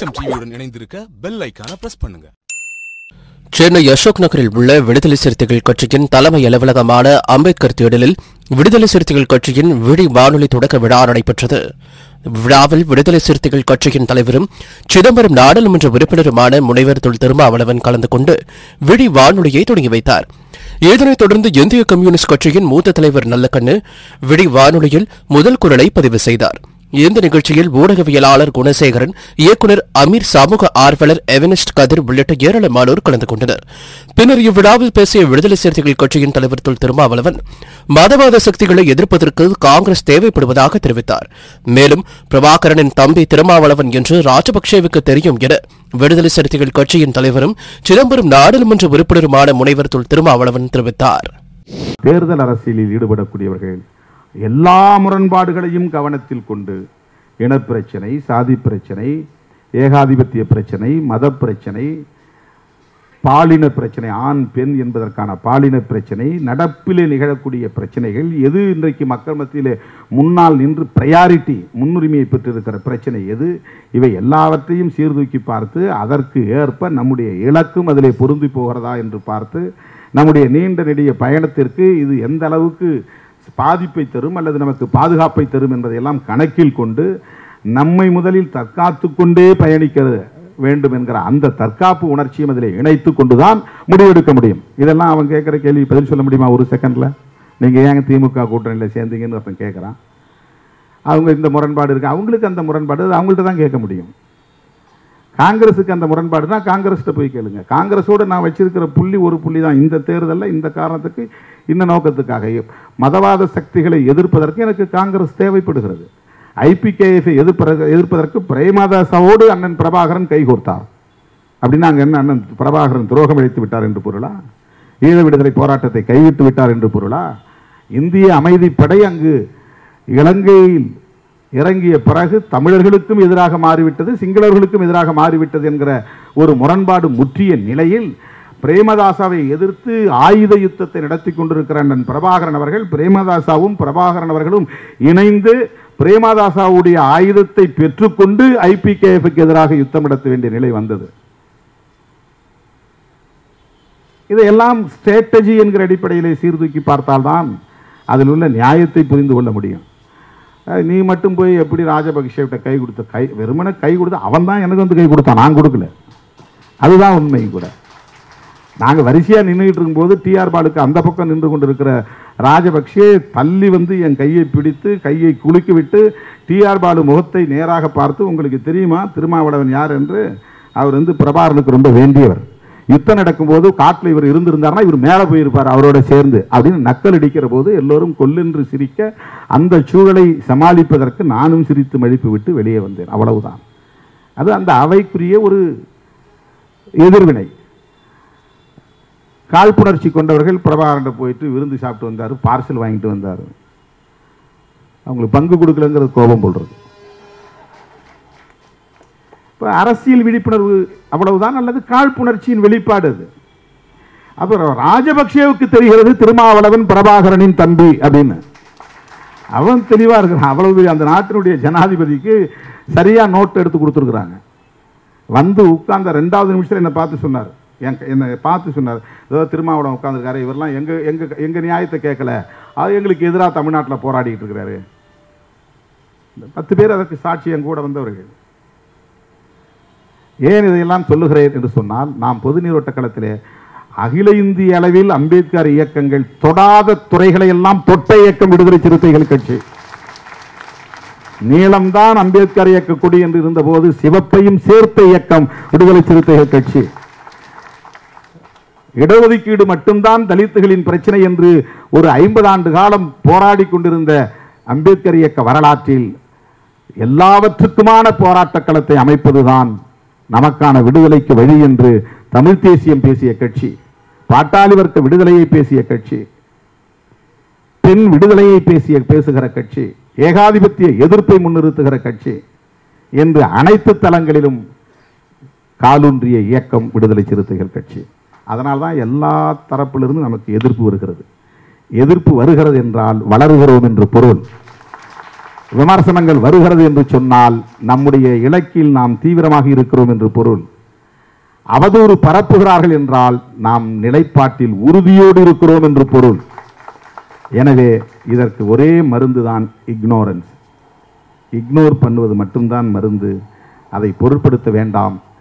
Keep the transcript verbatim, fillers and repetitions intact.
தேசம் டிவியுடன் இணைந்திருக்க பெல் ஐகானை பிரஸ் பண்ணுங்க. சென்னை அசோக் நகரில் உள்ள விடுதலை சிறுத்தைகள் கட்சியின் தலைமை அலுவலகமான அம்பேத்கர் திடலில் விடுதலை சிறுத்தைகள் கட்சியின் விழி வானொலி தொடக்க விழா நடைபெற்றது. விழாவில் விடுதலை சிறுத்தைகள் கட்சியின் தலைவரும் சிதம்பரம் நாடாளுமன்ற உறுப்பினருமான முனைவர் தொல் திருமாவளவன் கலந்து கொண்டு விழி வானொலியை தொடங்கி வைத்தார். இதனைத் தொடர்ந்து இந்திய கம்யூனிஸ்ட் கட்சியின் மூத்த தலைவர் நல்லக்கண்ணு விழி வானொலியில் முதல் குரலை பதிவு செய்தார். இந்த நிகழ்ச்சியில் ஊடகவியலாளர் குணசேகரன், இயக்குநர் அமீர், சமூக ஆர்வலர் எவனிஸ்ட் கதிர் உள்ளிட்ட ஏராளமானோர் கலந்து கொண்டனர். பின்னர் இவ்விழாவில் பேசிய விடுதலை சிறுத்தைகள் கட்சியின் தலைவர் தொல் திருமாவளவன் மதவாத சக்திகளை எதிர்ப்பதற்கு காங்கிரஸ் தேவைப்படுவதாக தெரிவித்தார். மேலும் பிரபாகரனின் தம்பி திருமாவளவன் என்று ராஜபக்சேவுக்கு தெரியும் என விடுதலை சிறுத்தைகள் கட்சியின் தலைவரும் சிதம்பரம் நாடாளுமன்ற உறுப்பினருமான முனைவர் தொல் திருமாவளவன் தெரிவித்தார். தேர்தல் அரசியலில் ஈடுபடக்கூடியவர்கள் எல்லா முரண்பாடுகளையும் கவனத்தில் கொண்டு இனப்பிரச்சனை, சாதி பிரச்சனை, ஏகாதிபத்திய பிரச்சனை, மத பிரச்சனை, பாலின பிரச்சனை, ஆண் பெண் என்பதற்கான பாலின பிரச்சனை, நடப்பிலே நிகழக்கூடிய பிரச்சனைகள் எது இன்றைக்கு மக்கள் மத்தியிலே முன்னால் நின்று பிரையாரிட்டி முன்னுரிமையை பெற்றிருக்கிற பிரச்சனை எது, இவை எல்லாவற்றையும் சீர்தூக்கி பார்த்து அதற்கு ஏற்ப நம்முடைய இலக்கும் அதிலே பொருந்தி போகிறதா என்று பார்த்து நம்முடைய நீண்ட நெடிய பயணத்திற்கு இது எந்த அளவுக்கு பாதிப்பை தரும் அல்லது நமக்கு பாதுகாப்பை தரும் என்பதையெல்லாம் கணக்கில் கொண்டு நம்மை முதலில் தற்காத்து கொண்டே பயணிக்க வேண்டும் என்கிற அந்த தற்காப்பு உணர்ச்சியும் அதில் இணைத்து கொண்டுதான் முடிவெடுக்க முடியும். இதெல்லாம் அவன் கேட்குற கேள்வி பதில் சொல்ல முடியுமா ஒரு செகண்டில்? நீங்கள் ஏங்க திமுக கூட்டணியில் சேர்ந்தீங்கன்னு ஒருத்தன் கேட்குறான். அவங்க இந்த முரண்பாடு இருக்குது, அவங்களுக்கு அந்த முரண்பாடு அவங்கள்ட்ட தான் கேட்க முடியும். காங்கிரஸுக்கு அந்த முரண்பாடுனா காங்கிரஸ்கிட்ட போய் கேளுங்க. காங்கிரஸோடு நான் வச்சிருக்கிற புள்ளி ஒரு புள்ளி தான். இந்த தேர்தலில் இந்த காரணத்துக்கு இந்த நோக்கத்துக்காக மதவாத சக்திகளை எதிர்ப்பதற்கு எனக்கு காங்கிரஸ் தேவைப்படுகிறது. ஐபிகேஎஃப்பை எதிர்ப்ப எதிர்ப்பதற்கு பிரேமதாசாவோடு அண்ணன் பிரபாகரன் கைகோர்த்தார் அப்படின்னா அங்கே என்ன அண்ணன் பிரபாகரன் துரோகம் இழைத்து விட்டார் என்று பொருளா? ஈழ விடுதலை போராட்டத்தை கைவிட்டு விட்டார் என்று பொருளா? இந்திய அமைதிப்படை அங்கு இலங்கையில் இறங்கிய பிறகு தமிழர்களுக்கும் எதிராக மாறிவிட்டது, சிங்களர்களுக்கும் எதிராக மாறிவிட்டது என்கிற ஒரு முரண்பாடு முற்றிய நிலையில் பிரேமதாசாவை எதிர்த்து ஆயுத யுத்தத்தை நடத்தி கொண்டிருக்கிற அண்ணன் பிரபாகரன் அவர்கள், பிரேமதாசாவும் பிரபாகரன் அவர்களும் இணைந்து பிரேமதாசாவுடைய ஆயுதத்தை பெற்றுக்கொண்டு ஐபிகேஎஃப்க்கு எதிராக யுத்தம் நடத்த வேண்டிய நிலை வந்தது. இதையெல்லாம் ஸ்ட்ராட்டஜி என்கிற அடிப்படையிலே சீர்தூக்கி பார்த்தால்தான் அதில் உள்ள நியாயத்தை புரிந்து கொள்ள முடியும். நீ மட்டும் போய் எப்படி ராஜபக்சேவிட்ட கை கொடுத்த கை வெறுமனை கை கொடுத்த அவன் தான் எனக்கு வந்து கை கொடுத்தான், நான் கொடுக்கல. அதுதான் உண்மை கூட. நாங்கள் வரிசையாக நின்றுகிட்டு இருக்கும்போது டிஆர் பாலுக்கு அந்த பக்கம் நின்று கொண்டு இருக்கிற ராஜபக்சே தள்ளி வந்து என் கையை பிடித்து கையை குலுக்கி விட்டு டிஆர் பாலு முகத்தை நேராக பார்த்து, உங்களுக்கு தெரியுமா திருமாவளவன் யார் என்று? அவர் வந்து பிரபாகரனுக்கு ரொம்ப வேண்டியவர். யுத்தம் நடக்கும்போது காட்டில் இவர் இருந்திருந்தார்னா இவர் மேலே போயிருப்பார் அவரோட சேர்ந்து அப்படின்னு நக்கல் அடிக்கிற போது எல்லோரும் கொல்லென்று சிரிக்க அந்த சூழலை சமாளிப்பதற்கு நானும் சிரித்து மழிப்பு விட்டு வெளியே வந்தேன். அவ்வளவுதான். அது அந்த அவைக்குரிய ஒரு எதிர்வினை. காழ்ப்புணர்ச்சி கொண்டவர்கள் பிரபாகரன் போயிட்டு விருந்து சாப்பிட்டு வந்தார், பார்சல் வாங்கிட்டு வந்தார், அவங்களுக்கு பங்கு கொடுக்கலங்கிறது கோபம் போடுறது. அரசியல் விழிப்புணர்வு அவ்வளவுதான், அல்லது காழ்ப்புணர்ச்சியின் வெளிப்பாடு அது. அப்புறம் ராஜபக்சேவுக்கு தெரிகிறது திருமாவளவன் பிரபாகரனின் தம்பி அப்படின்னு. அவன் தெளிவா இருக்கிறான். அவ்வளவு அந்த நாட்டினுடைய ஜனாதிபதிக்கு சரியா நோட் எடுத்து கொடுத்துருக்குறாங்க. வந்து உட்கார்ந்த ரெண்டாவது நிமிஷத்தில் என்னை பார்த்து சொன்னார், என்னை பார்த்து சொன்னார், ஏதோ திருமாவளவன் உட்காந்துருக்காரு, இவரெல்லாம் எங்க எங்க எங்க நியாயத்தை கேட்கல, அது எங்களுக்கு எதிராக தமிழ்நாட்டில் போராடிக்கிட்டு இருக்கிறாரு. பத்து பேர் அதற்கு சாட்சி என் கூட வந்தவர்கள். ஏன் இதையெல்லாம் சொல்லுகிறேன் என்று சொன்னால், நாம் பொது நீரோட்ட களத்திலே அகில இந்திய அளவில் அம்பேத்கர் இயக்கங்கள் தொடாத துறைகளை எல்லாம் தொட்ட இயக்கம் விடுதலை சிறுத்தைகள் கட்சி. நீளம்தான் அம்பேத்கர் இயக்க கொடி என்று இருந்த போது சிவப்பையும் சேர்த்த இயக்கம் விடுதலை சிறுத்தைகள் கட்சி. இடஒதுக்கீடு மட்டும்தான் தலித்துகளின் பிரச்சனை என்று ஒரு ஐம்பது ஆண்டு காலம் போராடி கொண்டிருந்த அம்பேத்கர் இயக்க வரலாற்றில் எல்லாவற்றுக்குமான போராட்ட களத்தை அமைப்பதுதான் நமக்கான விடுதலைக்கு வழி என்று தமிழ் தேசியம் பேசிய கட்சி, பாட்டாளி வர்க்க விடுதலையை பேசிய கட்சி, பெண் விடுதலையை பேசிய பேசுகிற கட்சி, ஏகாதிபத்திய எதிர்ப்பை முன்னிறுத்துகிற கட்சி என்று அனைத்து தளங்களிலும் காலூன்றிய இயக்கம் விடுதலை சிறுத்தைகள் கட்சி. அதனால்தான் எல்லா தரப்பிலிருந்து நமக்கு எதிர்ப்பு வருகிறது. எதிர்ப்பு வருகிறது என்றால் வளருகிறோம் என்று பொருள். விமர்சனங்கள் வருகிறது என்று சொன்னால் நம்முடைய இலக்கில் நாம் தீவிரமாக இருக்கிறோம் என்று பொருள். அவதூறு பரப்புகிறார்கள் என்றால் நாம் நிலைப்பாட்டில் உறுதியோடு இருக்கிறோம் என்று பொருள். எனவே இதற்கு ஒரே மருந்து தான் இக்னோரன்ஸ். இக்னோர் பண்ணுவது மட்டும்தான் மருந்து. அதை பொருட்படுத்த வேண்டாம்.